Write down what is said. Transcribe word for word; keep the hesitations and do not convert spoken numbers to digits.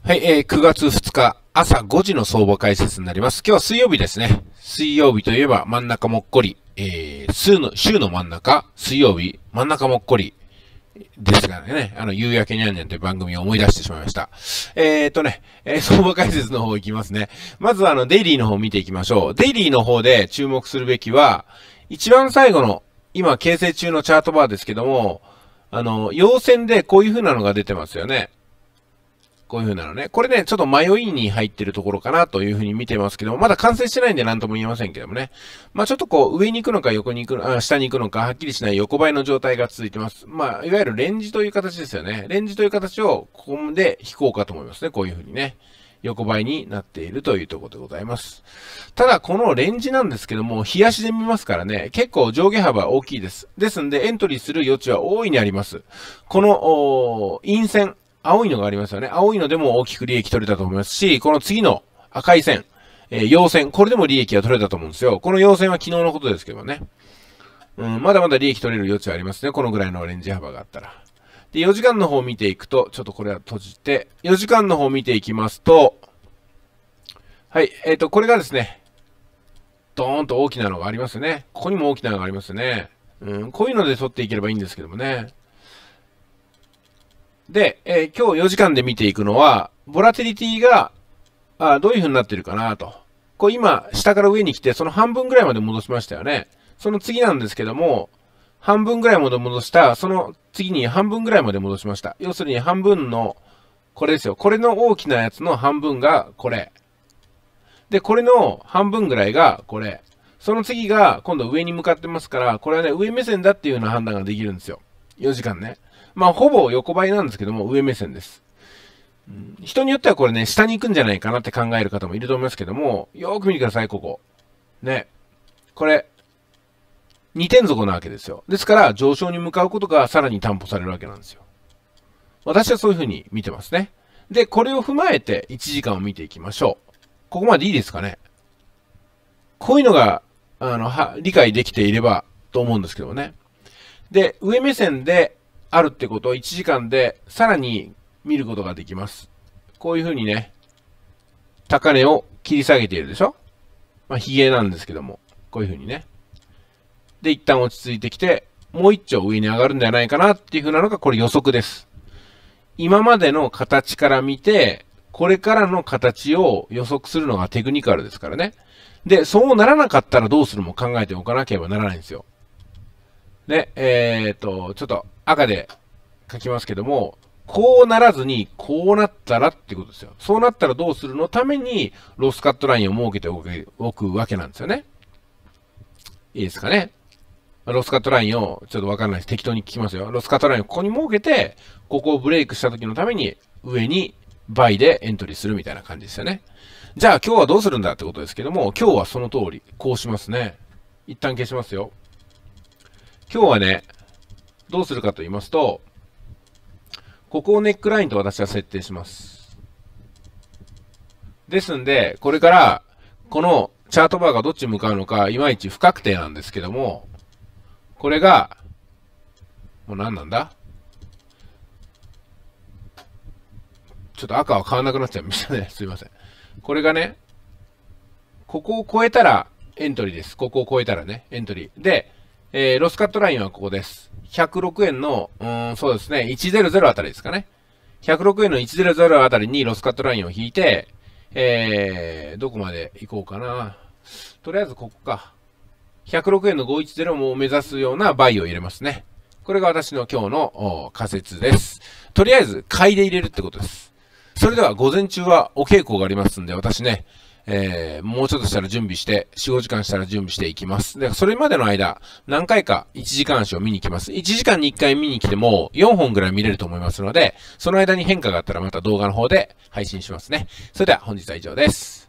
はい、えー、くがつふつか朝ごじの相場解説になります。今日は水曜日ですね。水曜日といえば真ん中もっこり、えー、週の、週の真ん中、水曜日、真ん中もっこりですがね、あの、夕焼けにゃんにゃんという番組を思い出してしまいました。えーとね、えー、相場解説の方いきますね。まずはあの、デイリーの方見ていきましょう。デイリーの方で注目するべきは、一番最後の、今形成中のチャートバーですけども、あの、陽線でこういう風なのが出てますよね。こういう風なのね。これね、ちょっと迷いに入ってるところかなという風に見てますけども、まだ完成してないんで何とも言えませんけどもね。まあちょっとこう、上に行くのか横に行くのか、下に行くのか、はっきりしない横ばいの状態が続いてます。まあ、いわゆるレンジという形ですよね。レンジという形をここで引こうかと思いますね。こういう風にね。横ばいになっているというところでございます。ただ、このレンジなんですけども、日足で見ますからね、結構上下幅大きいです。ですんで、エントリーする余地は大いにあります。この、陰線。青いのがありますよね。青いのでも大きく利益取れたと思いますし、この次の赤い線、えー、陽線、これでも利益が取れたと思うんですよ。この陽線は昨日のことですけどね。うん、まだまだ利益取れる余地はありますね。このぐらいのレンジ幅があったら。で、よじかんの方を見ていくと、ちょっとこれは閉じて、よじかんの方を見ていきますと、はい、えっと、これがですね、ドーンと大きなのがありますよね。ここにも大きなのがありますよね。うん、こういうので取っていければいいんですけどもね。で、えー、今日よじかんで見ていくのは、ボラティリティが、あどういう風になってるかなと。こう今、下から上に来て、その半分ぐらいまで戻しましたよね。その次なんですけども、半分ぐらいまで戻した、その次に半分ぐらいまで戻しました。要するに半分の、これですよ。これの大きなやつの半分がこれ。で、これの半分ぐらいがこれ。その次が今度上に向かってますから、これはね、上目線だっていうような判断ができるんですよ。よじかんね。まあ、ほぼ横ばいなんですけども、上目線です。うん、人によってはこれね、下に行くんじゃないかなって考える方もいると思いますけども、よーく見てください、ここ。ね。これ、にてん底なわけですよ。ですから、上昇に向かうことがさらに担保されるわけなんですよ。私はそういう風に見てますね。で、これを踏まえていちじかんを見ていきましょう。ここまでいいですかね。こういうのが、あの、は、理解できていればと思うんですけどね。で、上目線で、あるってことをいちじかんでさらに見ることができます。こういう風にね、高値を切り下げているでしょ？まあ、髭なんですけども、こういう風にね。で、一旦落ち着いてきて、もう一丁上に上がるんじゃないかなっていう風なのが、これ予測です。今までの形から見て、これからの形を予測するのがテクニカルですからね。で、そうならなかったらどうするも考えておかなければならないんですよ。で、えーっと、ちょっと赤で書きますけども、こうならずに、こうなったらってことですよ。そうなったらどうするのために、ロスカットラインを設けておくわけなんですよね。いいですかね。ロスカットラインを、ちょっとわかんないです。適当に聞きますよ。ロスカットラインをここに設けて、ここをブレイクした時のために、上にバイでエントリーするみたいな感じですよね。じゃあ今日はどうするんだってことですけども、今日はその通り、こうしますね。一旦消しますよ。今日はね、どうするかと言いますと、ここをネックラインと私は設定します。ですんで、これから、このチャートバーがどっちに向かうのか、いまいち不確定なんですけども、これが、もう何なんだ？ちょっと赤は変わらなくなっちゃいましたね。すいません。これがね、ここを超えたらエントリーです。ここを超えたらね、エントリー。で、えー、ロスカットラインはここです。ひゃくろくえんの、うーん、そうですね、ひゃくあたりですかね。ひゃくろくえんのひゃくあたりにロスカットラインを引いて、えー、どこまで行こうかな。とりあえずここか。ひゃくろくえんのごひゃくじゅうも目指すようなバイを入れますね。これが私の今日の仮説です。とりあえず買いで入れるってことです。それでは午前中はお稽古がありますんで、私ね、えー、もうちょっとしたら準備して、よん、ごじかんしたら準備していきます。で、それまでの間、何回かいちじかん足を見に来ます。いちじかんにいっかい見に来ても、よんほんぐらい見れると思いますので、その間に変化があったらまた動画の方で配信しますね。それでは本日は以上です。